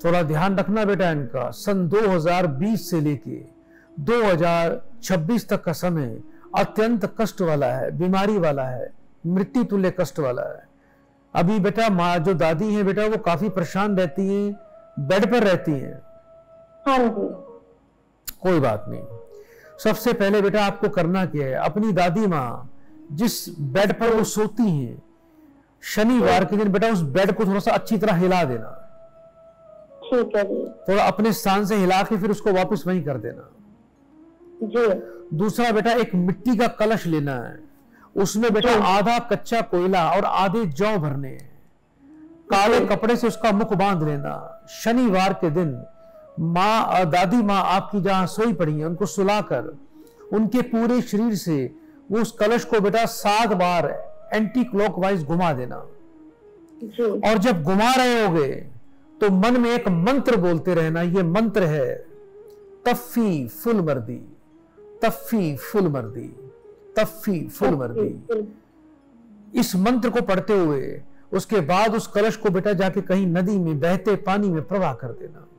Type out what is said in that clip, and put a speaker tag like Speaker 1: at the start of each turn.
Speaker 1: थोड़ा ध्यान रखना बेटा इनका। सन 2020 से लेके 2026 तक का समय अत्यंत कष्ट वाला है, बीमारी वाला है, मृत्यु तुल्य कष्ट वाला है। अभी बेटा माँ जो दादी है बेटा वो काफी परेशान रहती हैं, बेड पर रहती हैं।
Speaker 2: हाँ जी।
Speaker 1: कोई बात नहीं। सबसे पहले बेटा आपको करना क्या है, अपनी दादी माँ जिस बेड पर वो सोती हैं, शनिवार के दिन बेटा उस बेड को थोड़ा सा अच्छी तरह हिला देना।
Speaker 2: ठीक है जी।
Speaker 1: थोड़ा अपने स्थान से हिला के फिर उसको वापस वहीं कर देना
Speaker 2: जी।
Speaker 1: दूसरा बेटा एक मिट्टी का कलश लेना है, उसमें बेटा आधा कच्चा कोयला और आधे जौ भरने हैं। काले कपड़े से उसका मुख बांध लेना। शनिवार के दिन माँ दादी माँ आपकी जहां सोई पड़ी है उनको सुलाकर उनके पूरे शरीर से वो उस कलश को बेटा 7 बार एंटी क्लॉकवाइज घुमा देना।
Speaker 2: जी।
Speaker 1: और जब घुमा रहे होगे तो मन में एक मंत्र बोलते रहना। ये मंत्र है तफ्फी फुल मर्दी, तफ्फी फुल मर्दी, तफ्फी फुल मर्दी। इस मंत्र को पढ़ते हुए उसके बाद उस कलश को बेटा जाके कहीं नदी में बहते पानी में प्रवाह कर देना।